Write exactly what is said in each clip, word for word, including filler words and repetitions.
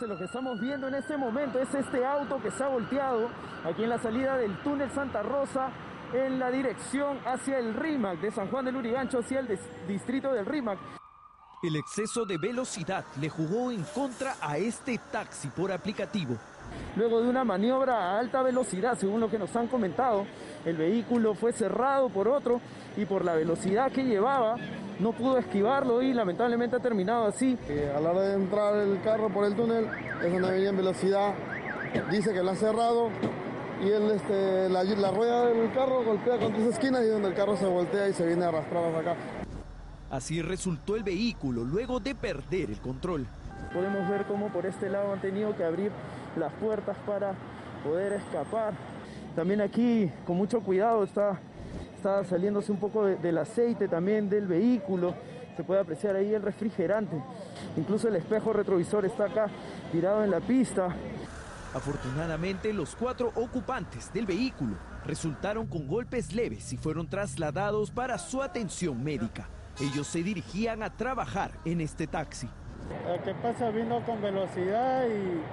Lo que estamos viendo en este momento es este auto que se ha volteado aquí en la salida del túnel Santa Rosa en la dirección hacia el RIMAC de San Juan del Lurigancho, hacia el distrito del RIMAC. El exceso de velocidad le jugó en contra a este taxi por aplicativo. Luego de una maniobra a alta velocidad, según lo que nos han comentado, el vehículo fue cerrado por otro y por la velocidad que llevaba no pudo esquivarlo y lamentablemente ha terminado así. Eh, a la hora de entrar el carro por el túnel, es donde venía en velocidad, dice que lo han cerrado y el, este, la, la rueda del carro golpea contra esa esquina y donde el carro se voltea y se viene arrastrado hasta acá. Así resultó el vehículo luego de perder el control. Podemos ver cómo por este lado han tenido que abrir las puertas para poder escapar. También aquí, con mucho cuidado, está, está saliéndose un poco de, del aceite también del vehículo. Se puede apreciar ahí el refrigerante. Incluso el espejo retrovisor está acá, tirado en la pista. Afortunadamente, los cuatro ocupantes del vehículo resultaron con golpes leves y fueron trasladados para su atención médica. Ellos se dirigían a trabajar en este taxi. El que pasa vino con velocidad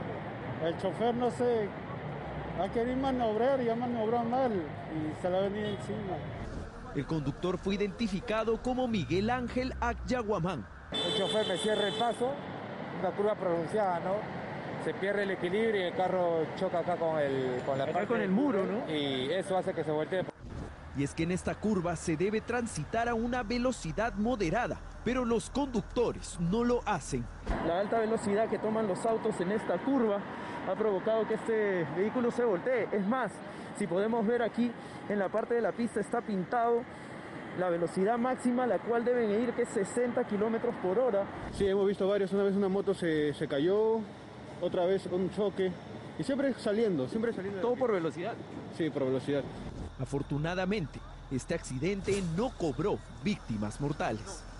y el chofer no sé, ha querido maniobrar y ha maniobrado mal y se le ha venido encima. El conductor fue identificado como Miguel Ángel Acyaguamán. El chofer me cierra el paso, una curva pronunciada, ¿no? Se pierde el equilibrio y el carro choca acá con, el, con la acá parte con el muro, ¿no? Y eso hace que se voltee. Y es que en esta curva se debe transitar a una velocidad moderada, pero los conductores no lo hacen. La alta velocidad que toman los autos en esta curva ha provocado que este vehículo se voltee. Es más, si podemos ver aquí en la parte de la pista está pintado la velocidad máxima a la cual deben ir, que es sesenta kilómetros por hora. Sí, hemos visto varios. Una vez una moto se, se cayó, otra vez un choque y siempre saliendo, siempre saliendo. ¿Todo por velocidad? Sí, por velocidad. Afortunadamente, este accidente no cobró víctimas mortales.